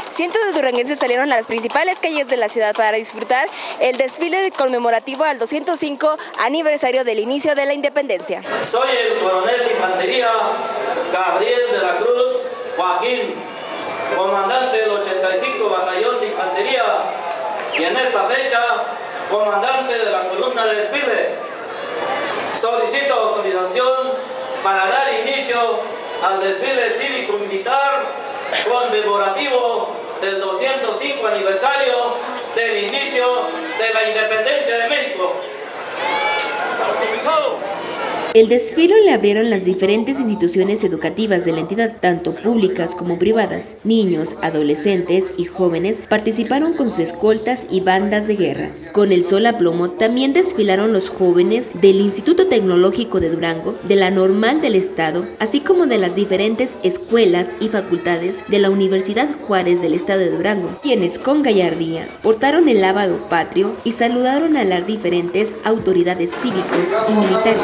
Cientos de duranguenses salieron a las principales calles de la ciudad para disfrutar el desfile conmemorativo al 205 aniversario del inicio de la independencia. Soy el coronel de infantería Gabriel de la Cruz Joaquín, comandante del 85 Batallón de Infantería y en esta fecha comandante de la columna de desfile. Solicito autorización para dar inicio al desfile cívico-militar conmemorativo del 205 aniversario del inicio de la independencia de México. El desfile le abrieron las diferentes instituciones educativas de la entidad, tanto públicas como privadas. Niños, adolescentes y jóvenes participaron con sus escoltas y bandas de guerra. Con el sol a plomo también desfilaron los jóvenes del Instituto Tecnológico de Durango, de la Normal del Estado, así como de las diferentes escuelas y facultades de la Universidad Juárez del Estado de Durango, quienes con gallardía portaron el lábaro patrio y saludaron a las diferentes autoridades cívicos y militares.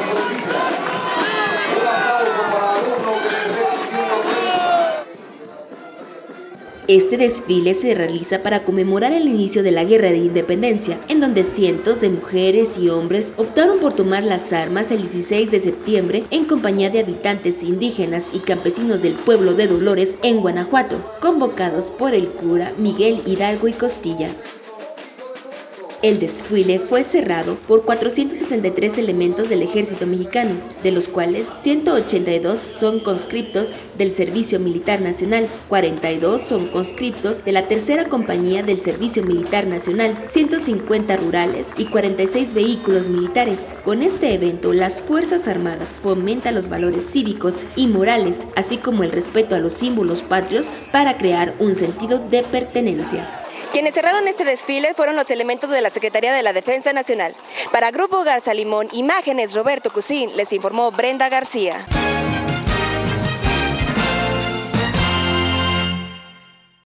Este desfile se realiza para conmemorar el inicio de la Guerra de Independencia, en donde cientos de mujeres y hombres optaron por tomar las armas el 16 de septiembre en compañía de habitantes indígenas y campesinos del pueblo de Dolores en Guanajuato, convocados por el cura Miguel Hidalgo y Costilla. El desfile fue cerrado por 463 elementos del ejército mexicano, de los cuales 182 son conscriptos del Servicio Militar Nacional, 42 son conscriptos de la Tercera Compañía del Servicio Militar Nacional, 150 rurales y 46 vehículos militares. Con este evento, las Fuerzas Armadas fomentan los valores cívicos y morales, así como el respeto a los símbolos patrios para crear un sentido de pertenencia. Quienes cerraron este desfile fueron los elementos de la Secretaría de la Defensa Nacional. Para Grupo Garza Limón, Imágenes Roberto Cusín, les informó Brenda García.